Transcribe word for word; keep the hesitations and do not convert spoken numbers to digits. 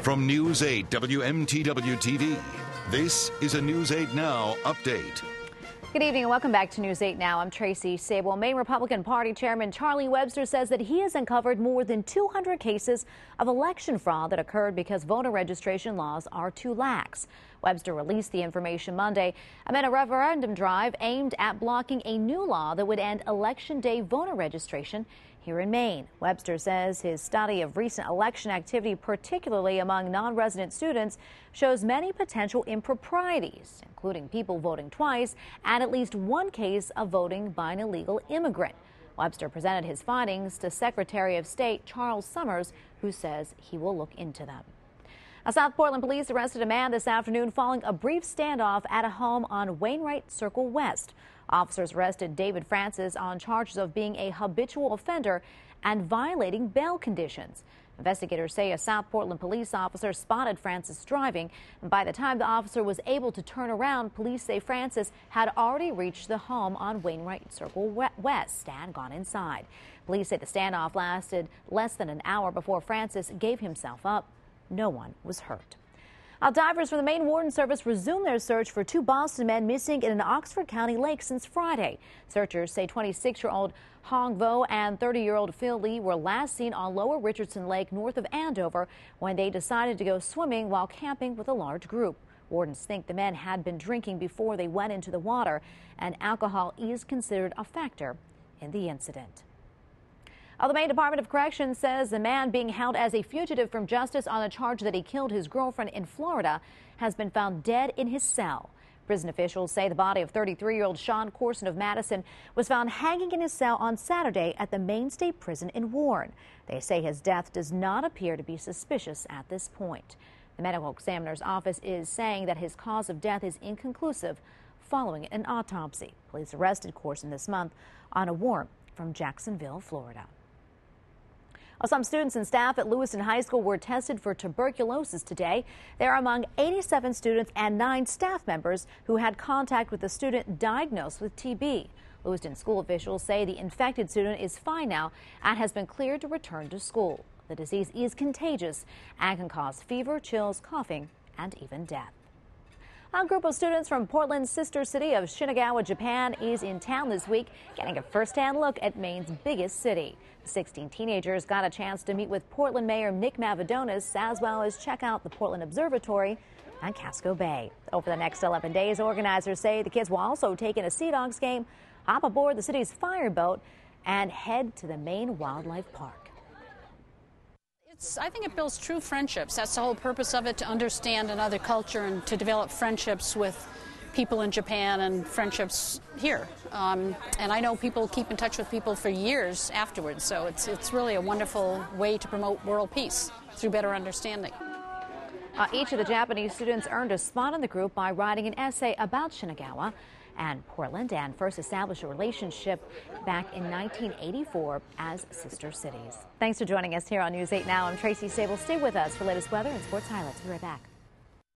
From News eight W M T W T V, this is a News eight Now update. Good evening and welcome back to News eight Now. I'm Tracy Sable. Maine Republican Party Chairman Charlie Webster says that he has uncovered more than two hundred cases of election fraud that occurred because voter registration laws are too lax. Webster released the information Monday amid a referendum drive aimed at blocking a new law that would end Election Day voter registration here in Maine. Webster says his study of recent election activity, particularly among non-resident students, shows many potential improprieties, including people voting twice and at least one case of voting by an illegal immigrant. Webster presented his findings to Secretary of State Charles Summers, who says he will look into them. Now, South Portland police arrested a man this afternoon following a brief standoff at a home on Wainwright Circle West. Officers arrested David Francis on charges of being a habitual offender and violating bail conditions. Investigators say a South Portland police officer spotted Francis driving, and by the time the officer was able to turn around, police say Francis had already reached the home on Wainwright Circle West and gone inside. Police say the standoff lasted less than an hour before Francis gave himself up. No one was hurt. Now, divers from the Maine Warden Service resumed their search for two Boston men missing in an Oxford County lake since Friday. Searchers say twenty-six-year-old Hong Vo and thirty-year-old Phil Lee were last seen on Lower Richardson Lake north of Andover when they decided to go swimming while camping with a large group. Wardens think the men had been drinking before they went into the water, and alcohol is considered a factor in the incident. Well, the Maine Department of Corrections says the man being held as a fugitive from justice on the charge that he killed his girlfriend in Florida has been found dead in his cell. Prison officials say the body of thirty-three-year-old Sean Corson of Madison was found hanging in his cell on Saturday at the Maine State Prison in Warren. They say his death does not appear to be suspicious at this point. The medical examiner's office is saying that his cause of death is inconclusive following an autopsy. Police arrested Corson this month on a warrant from Jacksonville, Florida. Well, some students and staff at Lewiston High School were tested for tuberculosis today. They're among eighty-seven students and nine staff members who had contact with a student diagnosed with T B. Lewiston school officials say the infected student is fine now and has been cleared to return to school. The disease is contagious and can cause fever, chills, coughing, and even death. A group of students from Portland's sister city of Shinagawa, Japan is in town this week, getting a first-hand look at Maine's biggest city. sixteen teenagers got a chance to meet with Portland Mayor Nick Mavadonis, as well as check out the Portland Observatory and Casco Bay. Over the next eleven days, organizers say the kids will also take in a Sea Dogs game, hop aboard the city's fireboat, and head to the Maine Wildlife Park. It's, I think it builds true friendships. That's the whole purpose of it, to understand another culture and to develop friendships with people in Japan and friendships here. Um, and I know people keep in touch with people for years afterwards, so it's, it's really a wonderful way to promote world peace through better understanding. Uh, each of the Japanese students earned a spot in the group by writing an essay about Shinagawa and Portland, and first established a relationship back in nineteen eighty-four as sister cities. Thanks for joining us here on News eight Now. I'm Tracy Sable. Stay with us for latest weather and sports highlights. We'll be right back.